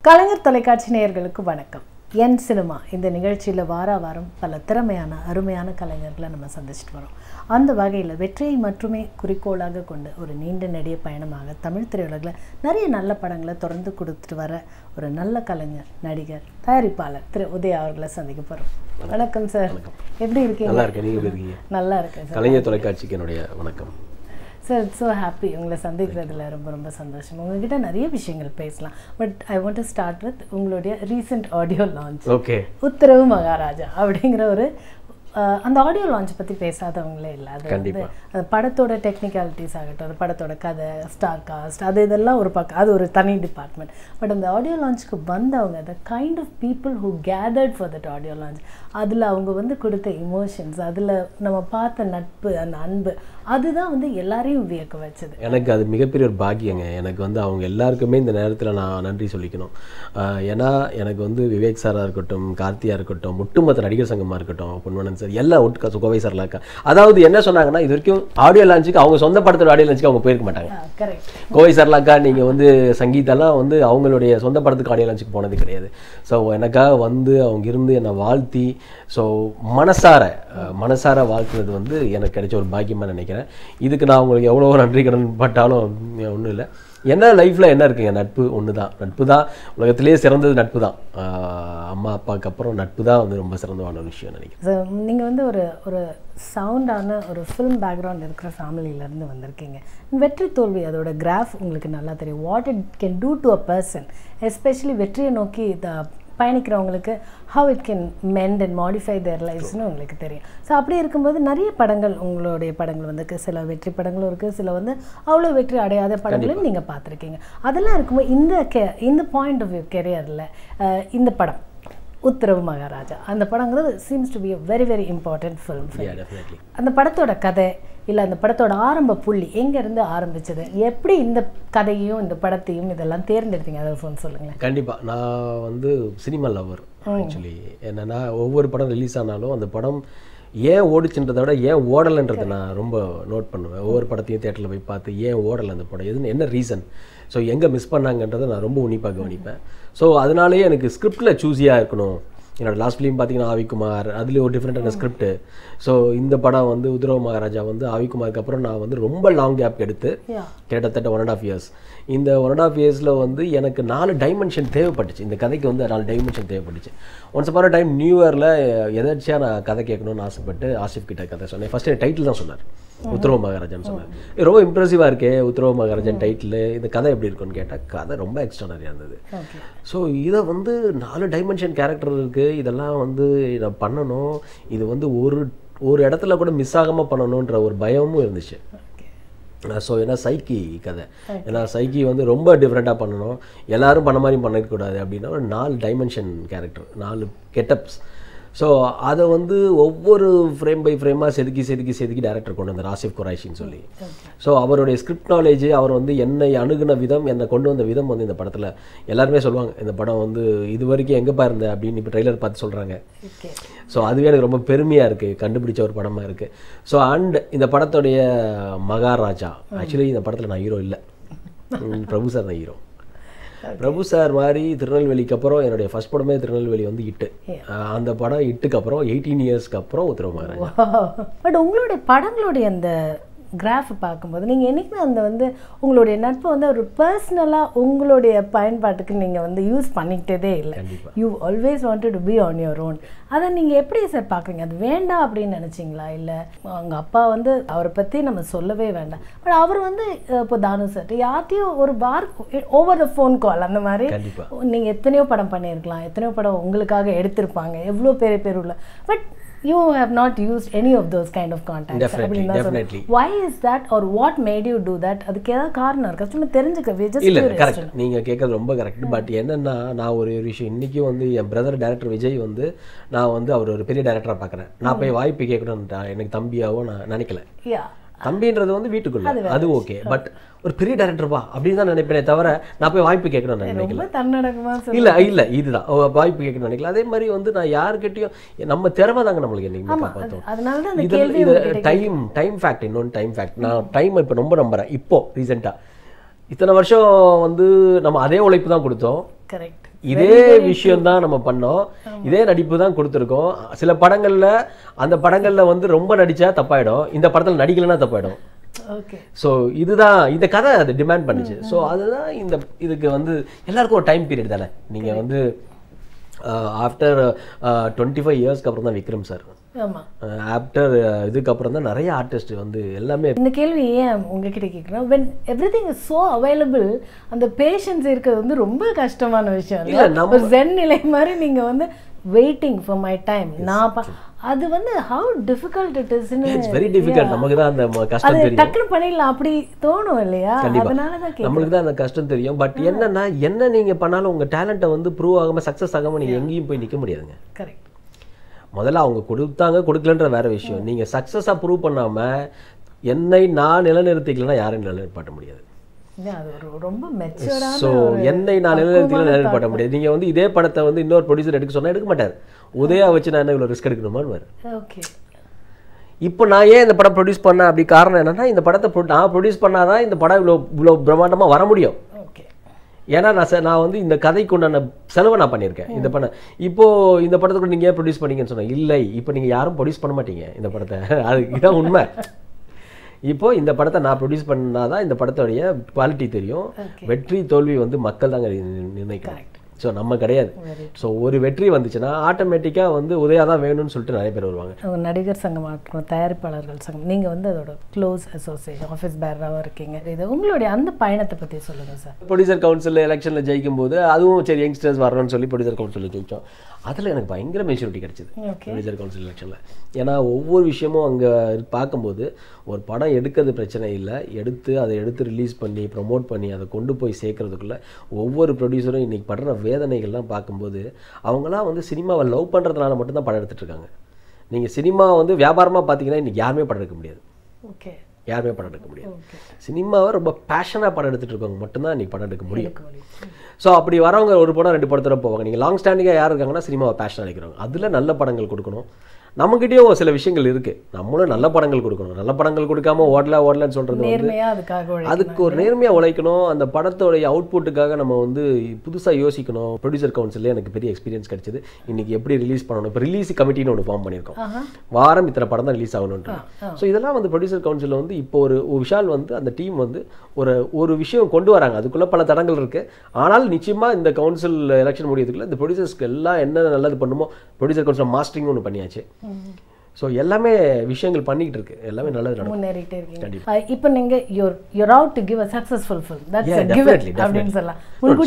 கலைஞர் தொலைக்காட்சி நேயர்களுக்கு வணக்கம். என் சினிமா இந்த நிகழ்ச்சியில் வாரம் பல திறமையான அருமையான கலைஞர்களை நம்ம சந்திச்சுட்டு வரோம். அந்த வகையில் வெற்றியை மட்டுமே குறிக்கோளாக கொண்டு ஒரு நீண்ட நெடிய பயணமாக தமிழ் திரையுலகில் நிறைய நல்ல படங்களை தொடர்ந்து கொடுத்துட்டு வர ஒரு நல்ல கலைஞர், நடிகர், தயாரிப்பாளர் திரு உதயா அவர்களை சந்திக்க போகிறோம். வணக்கம் சார், எப்படி இருக்கீங்க? நல்லா இருக்கேன். நீங்கள் எப்படி இருக்கீங்க? நல்லா இருக்கேன் சார். கலைஞர் தொலைக்காட்சிக்கு என்னுடைய வணக்கம் சார். இட்ஸ் ஸோ ஹாப்பி உங்களை சந்திக்கிறதுல ரொம்ப சந்தோஷம். உங்ககிட்ட நிறைய விஷயங்கள் பேசலாம். But I want to start with உங்களுடைய recent audio launch. Okay, Uttharavu Maharaja அப்படிங்கிற ஒரு அந்த ஆடியோ லான்ச் பற்றி பேசாதவங்களே இல்லை. அது வந்து அது படத்தோட டெக்னிக்காலிட்டிஸ் ஆகட்டும், அது படத்தோட கதை, ஸ்டார் காஸ்ட், அது இதெல்லாம் ஒரு பக்கம், அது ஒரு தனி டிபார்ட்மெண்ட். பட் அந்த ஆடியோ லான்ச்சுக்கு வந்தவங்க, the kind of people who gathered for that audio launch, அதில் அவங்க வந்து கொடுத்த இமோஷன்ஸ், அதில் நம்ம பார்த்த நட்பு, அந்த அன்பு, அதுதான் வந்து எல்லாரையும் வியக்க வச்சது. எனக்கு அது மிகப்பெரிய ஒரு பாக்கியங்க. எனக்கு வந்து அவங்க எல்லாருக்குமே இந்த நேரத்தில் நான் நன்றி சொல்லிக்கணும். ஏன்னா எனக்கு வந்து விவேக் சாராக இருக்கட்டும், கார்த்தியா இருக்கட்டும், ஒட்டுமொத்த நடிகர் சங்கமாக இருக்கட்டும், பொன்வனன் சார், எல்லாம் ஒட்டு கோவை சார்லாக்கா, அதாவது என்ன சொன்னாங்கன்னா, இது வரைக்கும் ஆடியோ லான்ச்சுக்கு அவங்க சொந்த படத்தோட ஆடியோ லான்ச்சுக்கு அவங்க போயிருக்க மாட்டாங்க. கோவை சார்லாக்கா நீங்கள் வந்து சங்கீதெல்லாம் வந்து அவங்களுடைய சொந்த படத்துக்கு ஆடியோ லான்ச்சுக்கு போனது கிடையாது. ஸோ எனக்காக வந்து அவங்க இருந்து என்னை வாழ்த்தி, ஸோ மனசார வாழ்த்துனது வந்து எனக்கு கிடைச்ச ஒரு பாக்கியமாக நினைக்கிறேன். இதுக்கு நான் உங்களுக்கு எவ்வளோ நன்றி கடன் பட்டாலும் ஒன்றும் இல்லை. என்ன லைஃப்பில் என்ன இருக்குங்க, நட்பு ஒன்று தான். நட்பு தான் உலகத்திலேயே சிறந்தது, நட்பு தான். அம்மா அப்பாவுக்கு அப்புறம் நட்பு தான் வந்து ரொம்ப சிறந்தமான ஒரு விஷயம் நினைக்கிறேன். நீங்கள் வந்து ஒரு சவுண்டான ஒரு ஃபிலிம் பேக்ரவுண்ட் இருக்கிற ஃபேமிலியிலேருந்து வந்திருக்கீங்க. வெற்றி தோல்வி அதோட கிராஃப் உங்களுக்கு நல்லா தெரியும். What it can do to a person, especially வெற்றியை நோக்கி பயணிக்கிறவங்களுக்கு, how it can mend and modify their லைஃப்ஸ்னு உங்களுக்கு தெரியும். ஸோ அப்படி இருக்கும்போது நிறைய படங்கள், உங்களுடைய படங்கள் வந்து சில வெற்றி படங்களும் இருக்குது, சில வந்து அவ்வளோ வெற்றி அடையாத படங்களும் நீங்கள் பார்த்துருக்கீங்க. அதெல்லாம் இருக்கும்போது இந்த பாயிண்ட் ஆஃப் வியூ கெரியரில் இந்த படம் உத்தரவு மகாராஜா, அந்த படங்கிறது seems to be a very very important film. அந்த படத்தோட கதை இல்லை அந்த படத்தோட ஆரம்ப புள்ளி எங்கேருந்து ஆரம்பிச்சது, எப்படி இந்த கதையும் இந்த படத்தையும் இதெல்லாம் தேர்ந்தெடுத்தீங்க, அதை சொல்லுங்களேன். கண்டிப்பாக. நான் வந்து சினிமா லவர் ஆக்சுவலி. என்னென்னா ஒவ்வொரு படம் ரிலீஸ் ஆனாலும் அந்த படம் ஏன் ஓடிச்சுன்றதை விட ஏன் ஓடலைன்றதை நான் ரொம்ப நோட் பண்ணுவேன். ஒவ்வொரு படத்தையும் தேட்டரில் போய் பார்த்து ஏன் ஓடலை அந்த படம், எதுன்னு என்ன ரீசன், ஸோ எங்கே மிஸ் பண்ணாங்கன்றதை நான் ரொம்ப உன்னிப்பாக கவனிப்பேன். ஸோ அதனாலேயே எனக்கு ஸ்கிரிப்டில் சூஸியாக இருக்கணும். என்னோடய லாஸ்ட் ஃபிலிம் பார்த்தீங்கன்னா ஆவிக்குமார், அதுலேயும் ஒரு டிஃப்ரெண்ட்டான ஸ்கிரிப்ட். ஸோ இந்த படம் வந்து உத்தரவு மகாராஜா வந்து ஆவிக்குமாருக்கு அப்புறம் நான் வந்து ரொம்ப லாங் கேப் எடுத்து கிட்டத்தட்ட 1.5 years. இந்த 1.5 yearsல வந்து எனக்கு 4 டைமென்ஷன் தேவைப்பட்டுச்சு. இந்த கதைக்கு வந்து 4 டைமென்ஷன் தேவைப்பட்டுச்சு. ஒன்ஸ் அப்பான டைம் நியூ இயரில் எதாச்சியாக நான் கதை கேட்கணும்னு ஆசைப்பட்டு ஆசிஃப் கிட்ட கதை சொன்னேன். ஃபஸ்ட்டு டைட்டில் தான் சொன்னார், உத்தரவு மகாராஜான்னு சொன்னார். ரொம்ப இம்ப்ரெசிவாக இருக்கே உத்தரவு மகாராஜன் டைட்டில், இந்த கதை எப்படி இருக்குன்னு கேட்டால் கதை ரொம்ப எக்ஸ்ட்ரானரியாக இருந்தது. ஸோ இதை வந்து 4 டைமென்ஷன் கேரக்டர் இருக்குது, இதெல்லாம் வந்து நான் பண்ணணும், இது வந்து ஒரு இடத்துல கூட மிஸ் ஆகாமல் பண்ணணுன்ற ஒரு பயமும் இருந்துச்சு. ஸோ ஏன்னா சைக்கி கதை, ஏன்னா சைக்கி வந்து ரொம்ப டிஃப்ரெண்ட்டாக பண்ணணும், எல்லோரும் பண்ண மாதிரி பண்ணிடக்கூடாது அப்படின்னா ஒரு 4 டைமென்ஷன் கேரக்டர், 4 கெட்டப்ஸ். ஸோ அதை வந்து ஒவ்வொரு ஃப்ரேம் பை ஃப்ரேமாக செதுக்கி டேரக்டர் கொண்டு வந்தார், ஆசிஃப் குரைஷின்னு சொல்லி. ஸோ அவருடைய ஸ்கிரிப்ட் நாலேஜ், அவர் வந்து என்னை அணுகுன விதம், என்னை கொண்டு வந்த விதம் வந்து இந்த படத்தில் எல்லாருமே சொல்லுவாங்க, இந்த படம் வந்து இது வரைக்கும் எங்கேப்பா இருந்த அப்படின்னு இப்போ ட்ரெய்லர் பார்த்து சொல்கிறாங்க. ஸோ அதுவே எனக்கு ரொம்ப பெருமையாக இருக்குது, கண்டுபிடிச்ச ஒரு படமாக இருக்குது. ஸோ அண்ட் இந்த படத்துடைய மகாராஜா, ஆக்சுவலி இந்த படத்தில் நான் ஹீரோ இல்லை, பிரபு சார் தான் ஹீரோ. பிரபு சார் மாதிரி திருநெல்வேலிக்கு அப்புறம் என்னுடைய ஃபர்ஸ்ட் படமே திருநெல்வேலி வந்து இட்டு. அந்த படம் இட்டுக்கு அப்புறம் 18 yearsக்கு அப்புறம் உத்தரவு மகாராஜா. பட் உங்களுடைய படங்களுடைய அந்த கிராஃப் பார்க்கும்போது நீங்கள் என்றைக்குமே அந்த வந்து உங்களுடைய நட்பு வந்து ஒரு பர்சனலாக உங்களுடைய பயன்பாட்டுக்கு நீங்கள் வந்து யூஸ் பண்ணிக்கிட்டதே இல்லை. You always wanted to be on your own. அதை நீங்கள் எப்படி சார் பார்க்குறீங்க? அது வேண்டாம் அப்படின்னு நினச்சிங்களா? இல்லை அவங்க அப்பா வந்து அவரை பற்றி நம்ம சொல்லவே வேண்டாம், பட் அவர் வந்து இப்போ தானு சார் யார்ட்டையும் ஒரு ஓவர் த ஃபோன் கால் அந்த மாதிரி நீங்கள் எத்தனையோ படம் பண்ணியிருக்கலாம், எத்தனையோ படம் உங்களுக்காக எடுத்திருப்பாங்க, எவ்வளோ பேர் உள்ள, but you have not used any of those kind of contacts. Definitely. Why is that, or what made you do that? அதுக்கு ஏதாவது காரணம் இருக்கா? சும்மா தெரிஞ்சுக்க. இல்லை, கரெக்ட், நீங்கள் கேட்குறது ரொம்ப கரெக்ட். பட் என்னென்னா, நான் ஒரு விஷயம் இன்றைக்கும் வந்து என் பிரதர் டேரக்டர் விஜய் வந்து நான் வந்து அவர் ஒரு பெரிய டேரக்டராக பார்க்குறேன். நான் போய் வாய்ப்பு கேட்கணும்னு எனக்கு தம்பியாவோ நான் நினைக்கல. தம்பின்றது வந்து வீட்டுக்குள்ள, அது ஓகே. பட் ஒரு பெரிய டைரக்டர் வா அப்படின்னு தான் நினைப்பேனே தவிர நான் போய் வாய்ப்பு கேட்கணும்னு நினைக்கல. இல்லை இதுதான் வாய்ப்பு கேட்கணும்னு நினைக்கல. அதே மாதிரி வந்து நான் யாருக்கிட்டையும் நம்ம திறமை தாங்க நம்மளுக்கு என்னைக்குமே காப்பாற்றோம். இது டைம் ஃபேக்ட். இன்னொன்று டைம் ஃபேக்ட். நான் டைம் இப்போ ரொம்ப நம்புறேன். இப்போ ரீசெண்டாக இத்தனை வருஷம் வந்து நம்ம அதே உழைப்பு தான் கொடுத்தோம். கரெக்ட். இதே விஷயம் தான் நம்ம பண்ணோம், இதே நடிப்பு தான் கொடுத்துருக்கோம். சில படங்கள்ல அந்த படங்கள்ல வந்து ரொம்ப நடிச்சா தப்பாயிடும், இந்த படத்துல நடிக்கலைன்னா தப்பாயிடும். ஓகே. ஸோ இதுதான் இந்த கதை அது டிமாண்ட் பண்ணுச்சு. ஸோ அதுதான் இதுக்கு வந்து எல்லாருக்கும் ஒரு டைம் பீரியட் தானே. நீங்கள் வந்து ஆஃப்டர் 25 இயர்ஸ்க்கு அப்புறம் தான் விக்ரம் சார், ஆஃப்டர் இதுக்கப்புறம் தான் நிறைய ஆர்டிஸ்ட் வந்து எல்லாமே. இந்த கேள்வி ஏன் உங்ககிட்ட கேட்குறேன், when everything is so available, அந்த பேஷன்ஸ் இருக்கிறது வந்து ரொம்ப கஷ்டமான விஷயம். இல்லை நம்ம ஜென் நிலை மாதிரி நீங்கள் வந்து வெயிட்டிங் ஃபார் மை டைம், நான் அது வந்து how difficult it is. It's very difficult. நமக்கு தான் அந்த கஷ்டம் தெரியும், டக்குனு பண்ணிடலாம் அப்படி தோணும் இல்லையா, அதனால தான் நம்மளுக்கு தான் அந்த கஷ்டம் தெரியும். பட் என்னன்னா என்ன நீங்க பண்ணாலும் உங்க டேலண்ட்டை வந்து ப்ரூவ் ஆகாம சக்ஸஸ் ஆகாம நீங்க எங்கேயும் போய் நிற்க முடியாதுங்க. கரெக்ட். முதல்ல அவங்க கொடுத்தாங்க கொடுக்கலன்ற வேற விஷயம். நீங்க சக்ஸஸா ப்ரூவ் பண்ணாம என்னை நான் நிலைநிறுத்திக்கலன்னா யாரும் நிலைநிறுத்த முடியாது. ஸோ என்னை நான் நிலைநிறுத்திக்கல முடியாது. நீங்க வந்து இதே படத்தை வந்து இன்னொரு ப்ரொடியூசர் எடுக்க சொன்னா எடுக்க மாட்டார். உதயா வச்சு நான் என்ன இவ்வளோ ரிஸ்க் எடுக்கணுமான்னு. இப்போ நான் ஏன் இந்த படம் ப்ரொடியூஸ் பண்ணேன் அப்படி காரணம் என்னன்னா, இந்த படத்தை நான் ப்ரொடியூஸ் பண்ணாதான் இந்த படம் இவ்வளோ பிரம்மாண்டமாக வர முடியும். ஏன்னா நான் வந்து இந்த கதைக்கு உண்டான செலவை நான் பண்ணியிருக்கேன். இந்த படம் இப்போ இந்த படத்துக்கு நீங்கள் ஏன் ப்ரொடியூஸ் பண்ணீங்கன்னு சொன்னேன். இல்லை, இப்போ நீங்கள் யாரும் ப்ரொடியூஸ் பண்ண மாட்டீங்க இந்த படத்தை, அதுதான் உண்மை. இப்போ இந்த படத்தை நான் ப்ரொடியூஸ் பண்ணாதான் இந்த படத்தோடைய குவாலிட்டி தெரியும். வெற்றி தோல்வி வந்து மக்கள் தாங்க நிர்ணயிக்கிறாங்க. ஸோ நம்ம கிடையாது. ஸோ ஒரு வெற்றி வந்துச்சுன்னா ஆட்டோமேட்டிக்காக வந்து உதயா தான் வேணும்னு சொல்லிட்டு நிறைய பேர் வருவாங்க. நடிகர் சங்கமாக இருக்கணும், தயாரிப்பாளர்கள் சங்கம், நீங்கள் வந்து அதோட க்ளோஸ் அசோசியேஷன் ஆஃபீஸ் பேரராகவும் இருக்கீங்க. இது உங்களுடைய அந்த பயணத்தை பற்றி சொல்லுங்கள் சார். ப்ரொடியூசர் கவுன்சில் எலெக்ஷனில் ஜெயிக்கும் போது அதுவும் சரி யங்ஸ்டர்ஸ் வரணும்னு சொல்லி ப்ரொடியூசர் கவுன்சிலில் ஜெயித்தோம். அதில் எனக்கு பயங்கர மெச்சூரிட்டி கிடச்சிது ப்ரொடியூசர் கவுன்சில் எலெக்ஷனில். ஏன்னா ஒவ்வொரு விஷயமும் அங்கே பார்க்கும்போது ஒரு படம் எடுக்கிறது பிரச்சனை இல்லை, அதை எடுத்து ரிலீஸ் பண்ணி ப்ரமோட் பண்ணி அதை கொண்டு போய் சேர்க்கறதுக்குள்ளே ஒவ்வொரு ப்ரொடியூசரும் இன்றைக்கி படுற வேதனைகள்லாம் பார்க்கும்போது அவங்களாம் வந்து சினிமாவை லவ் பண்ணுறதுனால மட்டும்தான் படம் எடுத்துகிட்ருக்காங்க. நீங்கள் சினிமா வந்து வியாபாரமாக பார்த்தீங்கன்னா இன்றைக்கி யாருமே படம் எடுக்க முடியாது. யாருமே படம் எடுக்க முடியாது. சினிமாவை ரொம்ப பேஷனாக படம் எடுத்துகிட்டு இருக்கவங்க மட்டும்தான் இன்றைக்கி படம் எடுக்க முடியும். ஸோ அப்படி வரவங்க ஒரு படம் 2 படத்தோட போவாங்க. நீங்கள் லாங் ஸ்டாண்டிங்காக யார் இருக்காங்கன்னா சினிமாவை பேஷனாக நினைக்கிறவங்க. அதில் நல்ல படங்கள் கொடுக்கணும். நம்மகிட்டயும் சில விஷயங்கள் இருக்குது, நம்மளும் நல்ல படங்கள் கொடுக்கணும். நல்ல படங்கள் கொடுக்காம ஓடலன்னு சொல்கிறது வந்து அதுக்கு ஒரு நேர்மையாக உழைக்கணும். அந்த படத்தோடைய அவுட்புட்டுக்காக நம்ம வந்து புதுசாக யோசிக்கணும். ப்ரொடியூசர் கவுன்சிலே எனக்கு பெரிய எக்ஸ்பீரியன்ஸ் கிடைச்சிது. இன்றைக்கி எப்படி ரிலீஸ் பண்ணணும், இப்போ ரிலீஸ் கமிட்டின்னு ஒன்று ஃபார்ம் பண்ணியிருக்கோம். வாரம் இத்தனை படம் தான் ரிலீஸ் ஆகணுன்ட்டு. ஸோ இதெல்லாம் வந்து ப்ரொடியூசர் கவுன்சிலில் வந்து இப்போ ஒரு விஷால் வந்து அந்த டீம் வந்து ஒரு விஷயம் கொண்டு வராங்க. அதுக்குள்ளே பல தடங்கள் இருக்குது. ஆனால் நிச்சயமாக இந்த கவுன்சில் எலெக்ஷன் முடியறதுக்குள்ள இந்த ப்ரொடியூசர்ஸ்க்கு எல்லாம் என்ன நல்லது பண்ணுமோ ப்ரொடியூசர் கவுன்சில் மாஸ்டரிங் ஒன்று பண்ணியாச்சு. ஸோ எல்லாமே விஷயங்கள் பண்ணிக்கிட்டு இருக்கு, எல்லாமே நல்லது முன்னேறிட்டே இருக்கீங்க. இப்போ நீங்கள் you're out to give a successful film. That's a given அப்படின்னு சொல்லலாம்.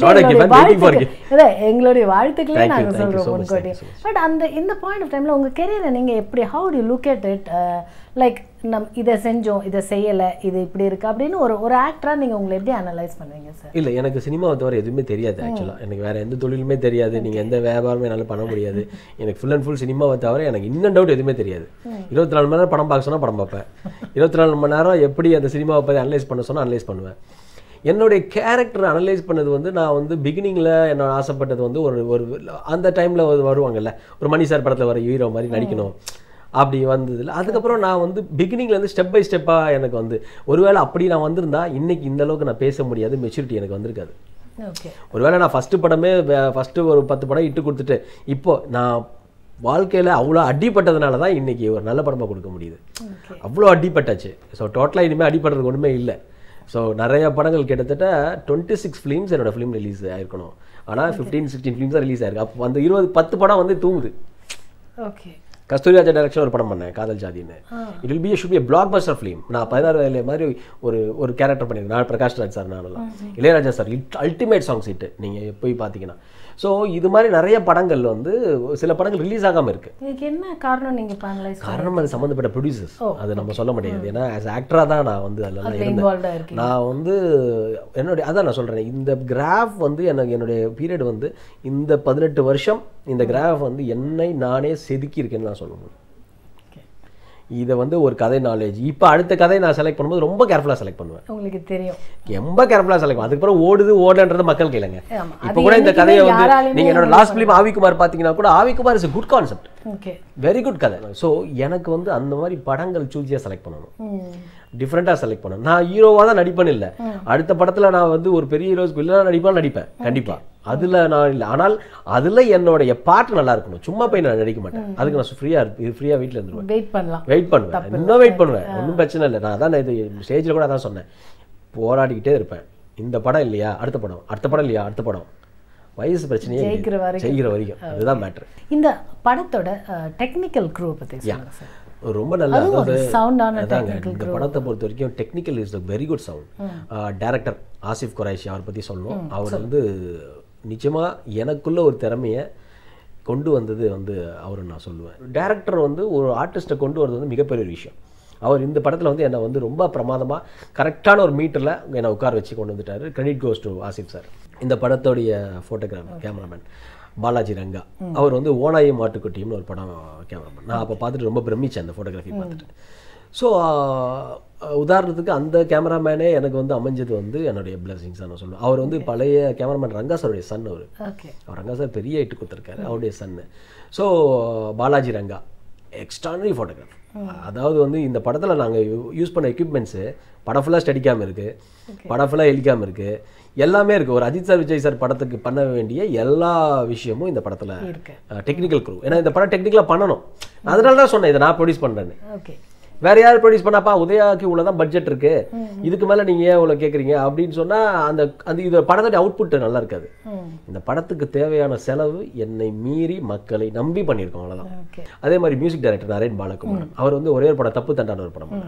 எங்களுடைய வாழ்த்துக்களே நாங்கள் சொல்கிறோம் முன்கூட்டி. பட் இந்த பாயிண்ட் ஆஃப் டைமில் உங்கள் கெரியரை நீங்கள் எப்படி, how do you look at it, like இதை செஞ்சோம், இதை செய்யலை, இது இப்படி இருக்குது அப்படின்னு ஒரு ஆக்டராக நீங்கள் உங்களை எப்படி அனலைஸ் பண்ணுவீங்க சார்? இல்லை, எனக்கு சினிமாவை தவிர எதுவுமே தெரியாது. ஆக்சுவலாக எனக்கு வேறு எந்த தொழிலுமே தெரியாது. நீங்கள் எந்த வியாபாரமே என்னால் பண்ண முடியாது. எனக்கு ஃபுல் அண்ட் ஃபுல் சினிமாவை தவிர எனக்கு இன்னும் டவுட் எதுவுமே தெரியாது. 24 மணி நேரம் படம் பார்க்க சொன்னால் படம் பார்ப்பேன். 24 மணி நேரம் எப்படி அந்த சினிமாவை பற்றி அனலைஸ் பண்ண சொன்னால் அனலைஸ் பண்ணுவேன். என்னுடைய கேரக்டர் அனலைஸ் பண்ணது வந்து நான் வந்து பிகினிங்கில் என்ன ஆசைப்பட்டது வந்து ஒரு அந்த டைமில் வருவாங்கல்ல, ஒரு மணி சார் படத்தில் வர ஹீரோ மாதிரி நடிக்கணும் அப்படி வந்ததில்லை. அதுக்கப்புறம் நான் வந்து பிகினிங்லேருந்து ஸ்டெப் பை ஸ்டெப்பாக எனக்கு வந்து ஒருவேளை அப்படி நான் வந்திருந்தா இன்றைக்கி இந்த அளவுக்கு நான் பேச முடியாது, மெச்சூரிட்டி எனக்கு வந்திருக்காது. ஒருவேளை நான் ஃபஸ்ட்டு ஒரு 10 படம் இட்டு கொடுத்துட்டு இப்போ நான் வாழ்க்கையில் அவ்வளோ அடிப்பட்டதுனால தான் இன்றைக்கி ஒரு நல்ல படமாக கொடுக்க முடியுது. அவ்வளோ அடிப்பட்டாச்சு. ஸோ டோட்டலாக இனிமேல் அடிப்படுறதுக்கு ஒன்றுமே இல்லை. ஸோ நிறைய படங்கள் கிட்டத்தட்ட 26 ஃபிலிம்ஸ் என்னோடய ஃபிலிம் ரிலீஸ் ஆகிருக்கணும். ஆனால் 15-16 ஃபிலிம்ஸ் தான் ரிலீஸ் ஆயிருக்கு. அப்போ அந்த 10 படம் வந்து தூங்குது. கஸ்தூரிராஜா டைரக்ஷன் ஒரு படம் பண்ணேன், காதல் ஜாதின்னு. It will be should be blockbuster film. நான் 16 வயதில் மாதிரி ஒரு கேரக்டர் பண்ணியிருக்கேன். நான் பிரகாஷ் ராஜ் சார், நானெல்லாம் Ilaiyaraaja sir, ultimate songs hit நீங்கள் போய் பார்த்தீங்கன்னா. ஸோ இது மாதிரி நிறைய படங்கள் வந்து சில படங்கள் ரிலீஸ் ஆகாமல் இருக்குது. இதுக்கு என்ன காரணம்? நீங்கள் காரணம் அது சம்மந்தப்பட்ட ப்ரொடியூசர்ஸ், அது நம்ம சொல்ல முடியாது. ஏன்னா ஆஸ் ஆக்டராக தான் நான் வந்து அதில் இருந்தேன். நான் வந்து என்னுடைய அதான் நான் சொல்கிறேன், இந்த கிராஃப் வந்து என்னுடைய பீரியட் வந்து இந்த 18 வருஷம் இந்த கிராஃப் வந்து என்னை நானே செதுக்கியிருக்கேன்னு நான் சொல்லணும். இதை வந்து ஒரு கதை நாலேஜ். இப்போ அடுத்த கதை நான் செலக்ட் பண்ணும்போது ரொம்ப கேர்ஃபுல்லாக செலக்ட் பண்ணுவேன். உங்களுக்கு தெரியும், ரொம்ப கேர்ஃபுல்லாக செலக்ட் பண்ணுவேன். அதுக்கப்புறம் ஓடலன்றது மக்கள் கேளுங்க. இப்போ கூட இந்த கதையை வந்து நீங்கள் என்னோட லாஸ்ட் ஃபிலிம் ஆவிக்குமார் பார்த்தீங்கன்னா கூட Aavikumar is a good concept, very good கதை. ஸோ எனக்கு வந்து அந்த மாதிரி படங்கள் சூஸியாக செலக்ட் பண்ணணும். டிஃப்ரெண்ட்டாக செலக்ட் பண்ணேன். நான் ஹீரோவாக தான் நடிப்பேன்னு இல்லை, அடுத்த படத்தில் நான் வந்து ஒரு பெரிய ஹீரோஸ்க்கு வில்லனாக நடிப்பேன் கண்டிப்பாா. அதில் நான் இல்லை, ஆனால் அதில் என்னோடைய பாட்டு நல்லா இருக்கணும். சும்மா போய் நான் நடிக்க மாட்டேன். அதுக்கு நான் ஃப்ரீயாக வீட்டில் இருந்துருவேன், வெயிட் பண்ணுவேன், இன்னும் வெயிட் பண்ணுவேன், ஒன்றும் பிரச்சனை இல்லை. நான் அதான் இது ஸ்டேஜில் கூட அதான் சொன்னேன், போராடிக்கிட்டே இருப்பேன். இந்த படம் இல்லையா அடுத்த படம், அடுத்த படம் இல்லையா அடுத்த படம், வயசு பிரச்சனையே செய்கிற வரைக்கும், அதுதான் மேட்ரு. இந்த படத்தோட டெக்னிக்கல் க்ரூ பற்றி சொல்லுங்க சார். ரொம்ப நல்ல, அதாவது சவுண்டான இந்த படத்தை பொறுத்த வரைக்கும் technical is a very good sound. Director Asif Qureshi அவர் பற்றி சொல்லணும். அவர் வந்து நிச்சயமா எனக்குள்ள ஒரு திறமையை கொண்டு வந்தது வந்து அவரு நான் சொல்லுவேன். டைரக்டர் வந்து ஒரு ஆர்டிஸ்ட்டை கொண்டு வரது வந்து மிகப்பெரிய விஷயம். அவர் இந்த படத்தில் வந்து என்னை வந்து ரொம்ப பிரமாதமாக கரெக்டான ஒரு மீட்டரில் என்னை உட்கார வச்சு கொண்டு வந்துட்டார். Credit goes to Asif sir. இந்த படத்தோடைய ஃபோட்டோகிராஃபர் கேமராமேன் பாலாஜி ரங்கா, அவர் வந்து ஓனாயி மாட்டுக்குட்டியும்னு ஒரு படம் கேமராமேன். நான் அப்போ பார்த்துட்டு ரொம்ப பிரமிச்சேன் அந்த ஃபோட்டோகிராஃபி பார்த்துட்டு. ஸோ உதாரணத்துக்கு அந்த கேமராமேனே எனக்கு வந்து அமைஞ்சது வந்து என்னுடைய பிளஸிங்ஸாக நான் சொல்லுவேன். அவர் வந்து பழைய கேமராமேன் ரங்கா சாருடைய சன். அவர் ரங்கா சார் பெரிய இட்டு கொடுத்துருக்காரு, அவருடைய சன்னு. So Balaji Ranga extraordinary photographer. அதாவது வந்து இந்த படத்தில் நாங்கள் யூஸ் பண்ண எக்யூப்மெண்ட்ஸு படம் ஃபுல்லாக ஸ்டெடிக்காமல் இருக்குது, படம் ஃபுல்லாக எலிக்காமல் இருக்குது, எல்லாமே இருக்குது. ஒரு அஜித் சார் விஜய் சார் படத்துக்கு பண்ண வேண்டிய எல்லா விஷயமும் இந்த படத்தில் டெக்னிக்கல் க்ரூ. ஏன்னா இந்த படம் டெக்னிக்கலாக பண்ணணும், அதனால தான் சொன்னேன் இதை நான் ப்ரொடியூஸ் பண்ணுறேன்னு. வேற யார் ப்ரொடியூஸ் பண்ணாப்பா உதயாக்கு இவ்வளோதான் பட்ஜெட் இருக்கு, இதுக்கு மேலே நீங்கள் ஏன் இவ்வளோ கேட்குறீங்க அப்படின்னு சொன்னால் அந்த இது படத்தோட அவுட்புட் நல்லா இருக்காது. இந்த படத்துக்கு தேவையான செலவு என்னை மீறி மக்களை நம்பி பண்ணியிருக்கோம், அவ்வளோதான். அதே மாதிரி மியூசிக் டைரக்டர் நரேன் பாலகுமார், அவர் வந்து ஒரே ஒரு படம் தப்பு தண்டான ஒரு படம்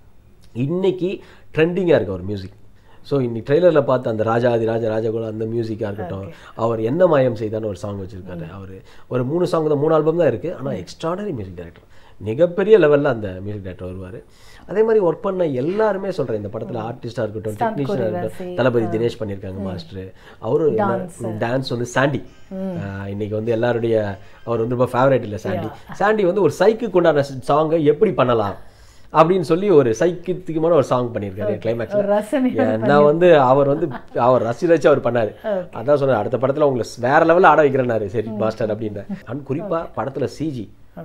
இன்னைக்கு ட்ரெண்டிங்காக இருக்கு அவர் மியூசிக். ஸோ இன்னைக்கு ட்ரெய்லரில் பார்த்து அந்த ராஜாதி ராஜகுலம் அந்த மியூசிக்காக இருக்கட்டும், அவர் என்ன மாயம் செய்தான்னு ஒரு சாங் வச்சுருக்காரு. அவர் ஒரு 3 சாங் தான், 3 ஆல்பம் தான் இருக்குது, ஆனால் எக்ஸ்ட்ராடனரி மியூசிக் டைரக்டர், மிகப்பெரிய லெவலில் அந்த மியூசிக் டைரக்டர் வருவார். அதே மாதிரி ஒர்க் பண்ண எல்லாருமே சொல்கிறேன், இந்த படத்தில் ஆர்டிஸ்டாக இருக்கட்டும், டெக்னீஷியனாக இருக்கட்டும், தளபதி தினேஷ் பண்ணியிருக்காங்க மாஸ்டர். அவரு டான்ஸ் வந்து சாண்டி, இன்னைக்கு வந்து எல்லாருடைய அவர் வந்து ரொம்ப ஃபேவரேட் இல்லை சாண்டி வந்து ஒரு சைக்குக்கு உண்டான சாங்கை எப்படி பண்ணலாம் அப்படின்னு சொல்லி ஒரு சைக்கியத்துக்குமான ஒரு சாங் பண்ணியிருக்காரு கிளைமேக்ஸில். நான் வந்து அவர் ரசிச்சு அவர் பண்ணாரு. அதான் சொன்னார், அடுத்த படத்தில் உங்களை வேற லெவலில் ஆட வைக்கிறேன்னாரு. சரி மாஸ்டர் அப்படின்ற. அண்ட் குறிப்பாக படத்தில் சிஜி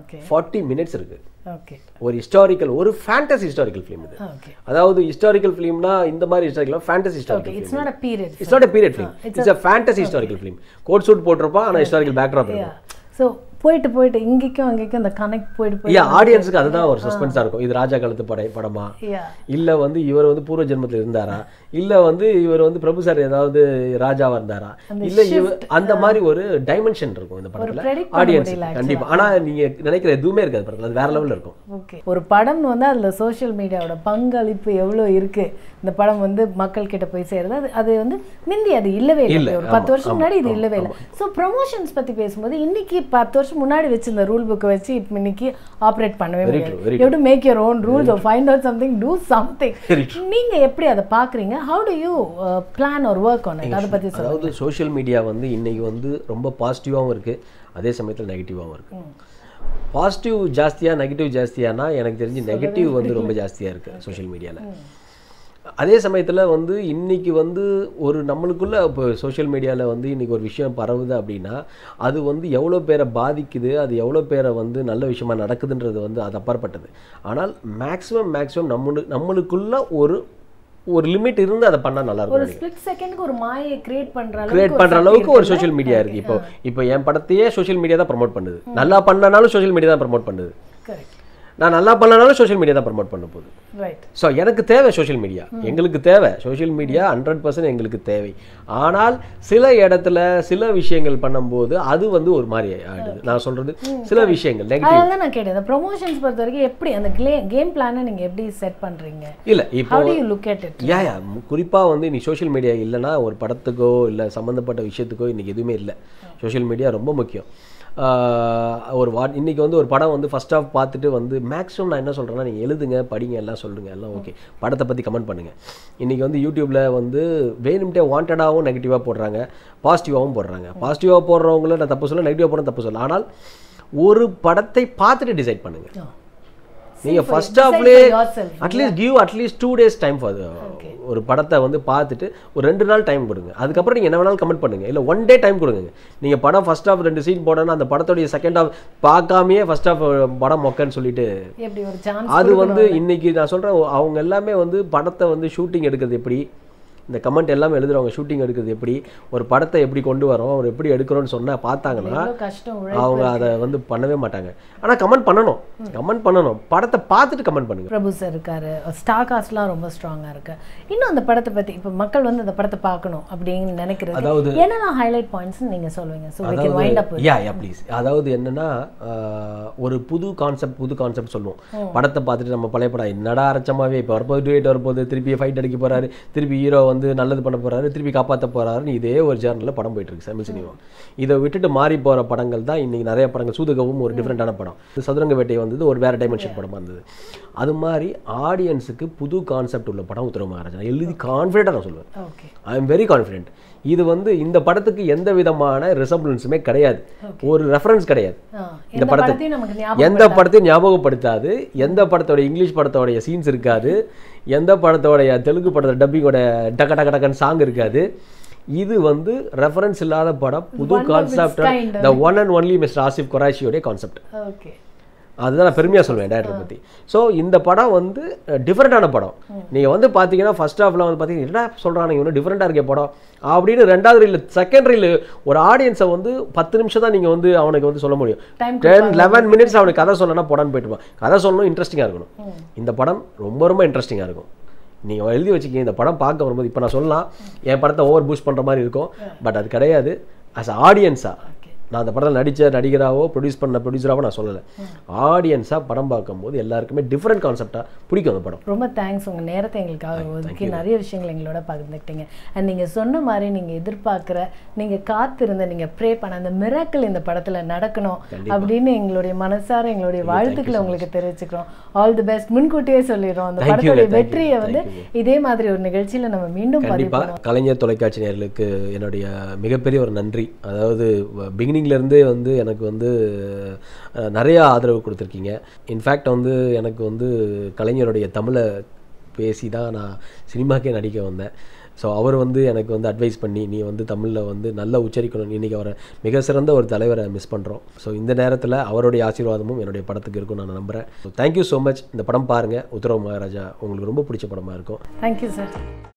40 மினிட்ஸ் இருக்கு. ஒரு ஹிஸ்டாரிக்கல், ஒரு ஃபேண்டசி ஹிஸ்டாரிக்கல் ஃபிலிம் இது. அதாவது ஹிஸ்டாரிக்கல் ஃபிலிம்னா இந்த மாதிரி historical, fantasy historical. It's not a period film, it's a fantasy historical film. Coat suit போட்டிருப்பா, ஆனால் ஹிஸ்டாரிக்கல் பேக்ட்ராப் இருக்கும். ஸோ போயிட்டு இங்கேயும் அங்கேயும் அந்த கனெக்ட் போயிட்டு ஆடியன்ஸுக்கு அதுதான் ஒரு சஸ்பென்ஸாக இருக்கும். இது ராஜா காலத்து படமா, இல்லை வந்து இவர் வந்து பூர்வ ஜென்மத்தில் இருந்தாரா, இல்லை வந்து இவர் வந்து பிரபு சார் ஏதாவது ராஜாவா இருந்தாரா, இல்லை அந்த மாதிரி ஒரு டைமென்ஷன் இருக்கும் இந்த படத்தில் ஆடியன்ஸ் கண்டிப்பாக. ஆனால் நீங்கள் நினைக்கிற எதுவுமே இருக்காது படத்தில், அது வேற லெவலில் இருக்கும். ஓகே, ஒரு படம் வந்து அதில் சோஷியல் மீடியாவோட பங்களிப்பு எவ்வளோ இருக்கு, இந்த படம் வந்து மக்கள் கிட்ட போய் சேருது. அது வந்து முந்தி அது இல்லவே இல்லை, ஒரு 10 வருஷம் முன்னாடி இது இல்லவே இல்லை. ஸோ ப்ரொமோஷன்ஸ் பற்றி பேசும்போது இன்னைக்கு 10 வருஷம் முன்னாடி வச்சு இந்த ரூல் புக்கை வச்சு இப்போ இன்னைக்கு ஆப்ரேட் பண்ணவே முடியாது. You to make your own rules or find out something, do something. நீங்க எப்படி அதை பார்க்குறீங்க? How do you plan or work on it? அதை பற்றி சொல்லுங்க. அதாவது சோஷியல் மீடியா வந்து இன்னைக்கு வந்து ரொம்ப பாசிட்டிவாகவும் இருக்குது, அதே சமயத்தில் நெகட்டிவாகவும் இருக்குது. பாசிட்டிவ் ஜாஸ்தியாக நெகட்டிவ் ஜாஸ்தியானா எனக்கு தெரிஞ்சு நெகட்டிவ் வந்து ரொம்ப ஜாஸ்தியாக இருக்குது சோஷியல் மீடியாவில். அதே சமயத்தில் வந்து இன்றைக்கி வந்து ஒரு நம்மளுக்குள்ளே இப்போ சோஷியல் மீடியாவில் வந்து இன்றைக்கி ஒரு விஷயம் பரவுது அப்படின்னா அது வந்து எவ்வளோ பேரை பாதிக்குது, அது எவ்வளோ பேரை வந்து நல்ல விஷயமா நடக்குதுன்றது வந்து அது அப்பாற்பட்டது. ஆனால் மேக்ஸிமம் நம்மளுக்குள்ள ஒரு லிமிட் இருந்து அதை பண்ணால் நல்லா இருக்கும். ஒரு ஸ்பிளிட் செகண்ட்க்கு ஒரு மாயை கிரியேட் பண்ற அளவுக்கு ஒரு சோஷியல் மீடியா இருக்கு. இப்போ என் படத்தையே சோஷியல் மீடியா தான் ப்ரமோட் பண்ணுது. நல்லா பண்ணனாலும் சோஷியல் மீடியா தான் ப்ரமோட் பண்ணுது. நான் நல்லா பண்ணனாலும் சோஷியல் மீடியா தான் ப்ரமோட் பண்ண போகுது. ஸோ எனக்கு தேவை சோஷியல் மீடியா, எங்களுக்கு தேவை சோஷியல் மீடியா 100% எங்களுக்கு தேவை. ஆனால் சில இடத்துல சில விஷயங்கள் பண்ணும்போது அது வந்து ஒரு மாதிரி ஆயிடுது. நான் சொல்றது சில விஷயங்கள் நெகட்டிவ். அதான் நான் கேட்டேன், இந்த ப்ரமோஷன்ஸ் பொறுத்த வரைக்கும் எப்படி அந்த கேம் பிளானை நீங்க எப்படி செட் பண்றீங்க? இல்ல இப்போ how do you look at it? யா குறிப்பா வந்து நீ சோஷியல் மீடியா இல்லைன்னா ஒரு படத்துக்கோ இல்லை சம்மந்தப்பட்ட விஷயத்துக்கோ இன்னைக்கு எதுவுமே இல்லை. சோஷியல் மீடியா ரொம்ப முக்கியம். இன்றைக்கி வந்து ஒரு படம் வந்து ஃபஸ்ட் ஆஃப் பார்த்துட்டு வந்து மேக்ஸிமம் நான் என்ன சொல்கிறேன்னா நீங்கள் எழுதுங்க, படிங்க, எல்லாம் சொல்லுங்கள், எல்லாம் ஓகே, படத்தை பற்றி கமெண்ட் பண்ணுங்கள். இன்றைக்கி வந்து யூடியூப்பில் வந்து வேணும்ட்டே வாண்டடாகவும் நெகட்டிவாக போடுறாங்க, பாசிட்டிவாகவும் போடுறாங்க. பாசிட்டிவாக போடுறவங்கள நான் தப்பு சொல்ல, நெகட்டிவாக போட தப்பு சொல்ல. ஆனால் ஒரு படத்தை பார்த்துட்டு டிசைட் பண்ணுங்கள். நீங்கள் ஃபர்ஸ்ட் ஹாஃப்லேயே at least give at least 2 days time for ஒரு படத்தை வந்து பார்த்துட்டு ஒரு 2 நாள் டைம் கொடுங்க. அதுக்கப்புறம் நீங்கள் என்ன வேணாலும் கமெண்ட் பண்ணுங்கள், இல்லை 1 day டைம் கொடுங்க. நீங்கள் படம் ஃபர்ஸ்ட் ஹாஃப் 2 சீன் போடணும், அந்த படத்தோடைய செகண்ட் ஹாஃப் பார்க்காமையே ஃபர்ஸ்ட் ஹாஃப் படம் மொக்கன்னு சொல்லிட்டு அது வந்து இன்னைக்கு நான் சொல்கிறேன், அவங்க எல்லாமே வந்து படத்தை வந்து ஷூட்டிங் எடுக்கிறது எப்படி, இந்த கமெண்ட் எல்லாமே எழுதுறவங்க ஷூட்டிங் எடுக்கிறது எப்படி, ஒரு படத்தை எப்படி கொண்டு வரோம், அவர் எப்படி எடுக்கிறோன்னு சொன்னால் பார்த்தாங்கன்னா அவங்க அதை வந்து பண்ணவே மாட்டாங்க. ஆனால் கமெண்ட் பண்ணணும், படத்தை பார்த்துட்டு கமெண்ட் பண்ணுங்க. பிரபு சார் இருக்காரு, ஸ்டார் காஸ்ட்லாம் ரொம்ப ஸ்ட்ராங்காக இருக்கு. இன்னும் அந்த படத்தை பற்றி இப்போ மக்கள் வந்து அந்த படத்தை பார்க்கணும் அப்படின்னு நினைக்கிறது, அதாவது என்னெல்லாம் ஹைலைட் பாயிண்ட்ஸ் நீங்கள் சொல்லுவீங்க? So we can wind up with please. அதாவது என்னன்னா, ஒரு புது கான்செப்ட் சொல்லுவோம். படத்தை பார்த்துட்டு நம்ம பழைய படம் என்னடா அரைச்சமாவே இப்போ வரப்போது திருப்பி ஃபைட் அடிக்க போறாரு, திருப்பி ஹீரோ வந்து நல்லது பண்ண போறாரு, திருப்பி காப்பாற்ற போறாருன்னு இதே ஒரு ஜேர்னலில் படம் போயிட்டு இருக்கு தமிழ் சினிமா. இதை விட்டுட்டு மாறி போற படங்கள் தான் இன்னைக்கு நிறைய படங்கள். சூதுகவும் ஒரு டிஃப்ரெண்டான படம், சதுரங்க வேட்டை வந்தது ஒரு வேற டைமென்ஷன் படமா இருந்தது. அது மாதிரி ஆடியன்ஸுக்கு புது கான்செப்ட் உள்ள படம் உத்தரவு மகாராஜா. எழுதி கான்ஃபிடென்ட்டாக நான் சொல்லுவேன், ஐ எம் வெரி கான்ஃபிடென்ட். இது வந்து இந்த படத்துக்கு எந்த விதமான ரெசம்பிளன்ஸுமே கிடையாது, ஒரு ரெஃபரன்ஸ் கிடையாது. இந்த படத்தை எந்த படத்தையும் ஞாபகப்படுத்தாது, எந்த படத்தோட இங்கிலீஷ் படத்தோடைய சீன்ஸ் இருக்காது, எந்த படத்தோடைய தெலுங்கு படத்தோட டப்பிங்கோட டக்க டக்க டக்கன் சாங் இருக்காது. இது வந்து ரெஃபரன்ஸ் இல்லாத படம், புது concept, the one and only mister Asif குராஷியோடைய கான்செப்ட். அதுதான் நான் பெருமையாக சொல்லுவேன் டேரக்டரை பற்றி. ஸோ இந்த படம் வந்து டிஃப்ரெண்ட்டான படம். நீங்கள் வந்து பார்த்தீங்கன்னா ஃபர்ஸ்ட் ஹாஃபில் வந்து பார்த்தீங்கன்னா என்ன சொல்கிறாங்க, இவனு டிஃப்ரெண்ட்டாக இருக்க படம் அப்படின்னு ரெண்டாவது ரீல் செகண்ட் ரீல் ஒரு ஆடியன்ஸை வந்து 10 நிமிஷம் தான் நீங்கள் வந்து அவனுக்கு வந்து சொல்ல முடியும். 10-11 minutes அவனுக்கு கதை சொல்லணும்னா படம்னு போயிட்டு இருப்பான். கதை சொல்லணும், இன்ட்ரெஸ்டிங்காக இருக்கணும். இந்த படம் ரொம்ப ரொம்ப இன்ட்ரெஸ்டிங்காக இருக்கும். நீங்கள் எழுதி வச்சுக்கிங்க, இந்த படம் பார்க்க வரும்போது இப்போ நான் சொல்லலாம் என் படத்தை ஓவர் பூஸ்ட் பண்ணுற மாதிரி இருக்கும், பட் அது கிடையாது. ஆஸ் அ ஆடியன்ஸாக நான் அந்த படத்தில் நடித்த நடிகராகவோ ப்ரொடியூஸ் பண்ண ப்ரொடியூசராகவோ நான் சொல்லலை, ஆடியன்ஸாக படம் பார்க்கும்போது எல்லாருக்குமே டிஃப்ரெண்ட் கான்செப்டாக பிடிக்கும் அந்த படம். ரொம்ப தேங்க்ஸ், உங்கள் நேரத்தை எங்களுக்காக ஒதுக்கி நிறைய விஷயங்கள் எங்களோட பகிர்ந்துக்கிட்டீங்க. அண்ட் நீங்கள் சொன்ன மாதிரி நீங்கள் எதிர்பார்க்குற, நீங்கள் காத்திருந்த, நீங்கள் ப்ரே பண்ண அந்த மிராக்கிள் இந்த படத்தில் நடக்கணும் அப்படின்னு எங்களுடைய மனசார எங்களுடைய வாழ்த்துக்களை உங்களுக்கு தெரிவிச்சுக்கிறோம். ஆல் தி பெஸ்ட் முன்கூட்டியே சொல்லிடுறோம். அந்த படத்துடைய வெற்றியை வந்து இதே மாதிரி ஒரு நிகழ்ச்சியில் நம்ம மீண்டும் கண்டிப்பாக. கலைஞர் தொலைக்காட்சி நேயர்களுக்கு என்னுடைய மிகப்பெரிய ஒரு நன்றி. அதாவது பிகினிங்லேருந்தே வந்து எனக்கு வந்து நிறைய ஆதரவு கொடுத்துருக்கீங்க. இன்ஃபேக்ட் வந்து எனக்கு வந்து கலைஞருடைய தமிழை பேசி தான் நான் சினிமாக்கே நடிக்க வந்தேன். ஸோ அவர் வந்து எனக்கு வந்து அட்வைஸ் பண்ணி, நீ வந்து தமிழில் வந்து நல்லா உச்சரிக்கணும், இன்றைக்கி அவரை மிக சிறந்த ஒரு தலைவரை மிஸ் பண்ணுறோம். ஸோ இந்த நேரத்தில் அவருடைய ஆசீர்வாதமும் என்னுடைய படத்துக்கு இருக்கும் நான் நம்புகிறேன். So thank you so much. இந்த படம் பாருங்கள், உத்தரவு மகாராஜா உங்களுக்கு ரொம்ப பிடிச்ச படமாக இருக்கும். Thank you sir.